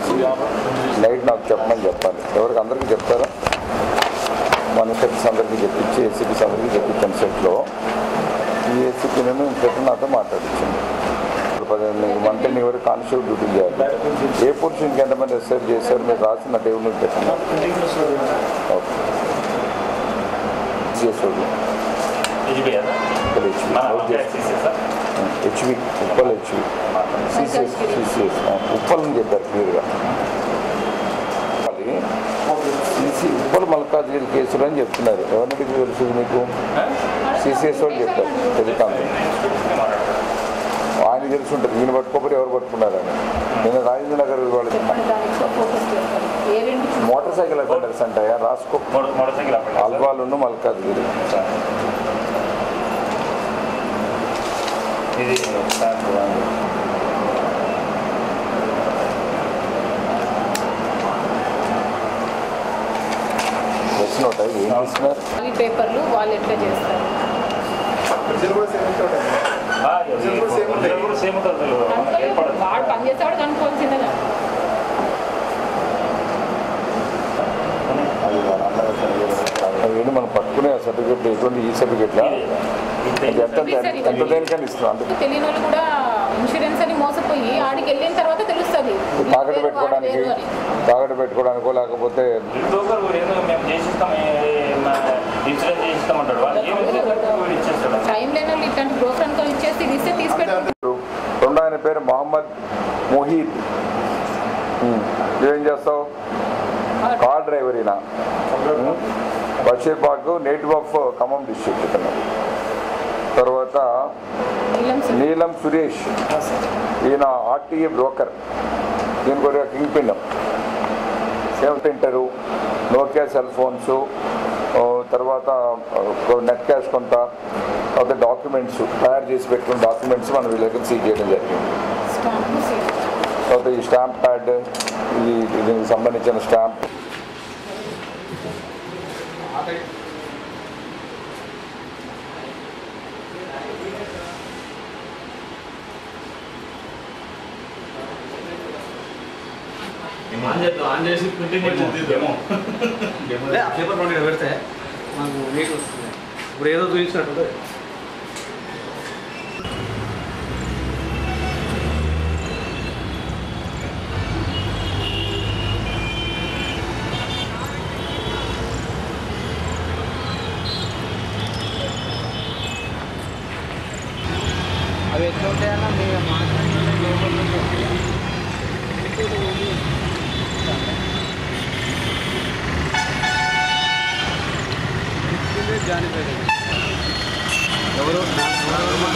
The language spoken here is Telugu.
చేసి నైట్ నాకు చెప్పమని చెప్పాలి. ఎవరికి అందరికీ చెప్తారా? మన సెట్స్ అందరికీ చెప్పించి ఏసీపీస్ అందరికీ చెప్పించాను. సెట్లో ఈ ఏసీపీ నేను సెట్ నాతో మాట్లాడించాను. 15 మంత్లీ ఎవరు కానిస్టేబుల్ డ్యూటీ చేయాలి. ఏ పొజిషన్కి ఎంతమంది ఎస్ఐర్ చేశారు మీరు రాసిన టేబుల్ మీద పెట్టండి. ఓకే చేసేవాడు HV Uppal HV CCS Uppal అని చెప్పారు క్లియర్గా. సిసి ఉప్పల్ మల్కాజ్గిరి కేసులు అని చెప్తున్నారు. ఎవరికి తెలుసు మీకు? సిసిఎస్ వాళ్ళు చెప్పారు. టెలికామ్ ఆయన తెలుసుంటారు. ఈయన పట్టుకోకపోతే ఎవరు పట్టుకున్నారని. నేను రాజేంద్ర నగర్ వాళ్ళు మోటార్ సైకిల్ అఫెండర్స్ అంటాయా రాసుకో. అల్వాలును మల్కాజ్గిరి వచ్చినోట ఏం చేస్తున్నారు పేపర్లు వాళ్ళు ఎట్లా చేస్తారు? వాడు పనిచేసేవాడు కనుక్కోవాల్సిందే. ఏంటి మనం పట్టుకునే సర్టిఫికెట్ ఎటువంటి ఈ సర్టిఫికెట్లా ఎంత దేనికని ఇస్తున్నాం. అందుకే తెలియని వాళ్ళు కూడా ఇన్సూరెన్స్ అని మోసపోయి ఆడికి వెళ్ళిన తర్వాత తెలుస్తుంది. తాకట్టు పెట్టుకోవడానికో లేకపోతే టైం లేని వాళ్ళు ఇట్లాంటి బ్రోకర్ అనుకో ఇచ్చేసి ఇది ఇస్తే తీసుకెళ్ళి. రెండు ఆయన పేరు మొహమ్మద్ మొహీద్. ఏం చేస్తావు? కార్ డ్రైవర్ ఈయన. Basheerbagh native of Khammam district ఇతను. తర్వాత నీలం సురేష్ ఈయన ఆర్టీఏ బ్రోకర్. దీని కూడా kingpin. Same centre, Nokia cell phones, తర్వాత నెట్ క్యాష్ కొంత, తర్వాత డాక్యుమెంట్స్ తయారు చేసి పెట్టుకున్న డాక్యుమెంట్స్ మనం వీళ్ళ దగ్గర సీజ్ చేయడం జరిగింది. తర్వాత ఈ స్టాంప్ ప్యాడ్, దీనికి సంబంధించిన స్టాంప్ ఆన్ చేసి ప్రింటింగ్ పేపర్ పండుగ పెడితే మాకు నీట్ వస్తుంది. ఇప్పుడు ఏదో చూపించినట్టు అవి ఎట్లా ఉంటాయన్నా మీరు జానిపోయింది ఎవరు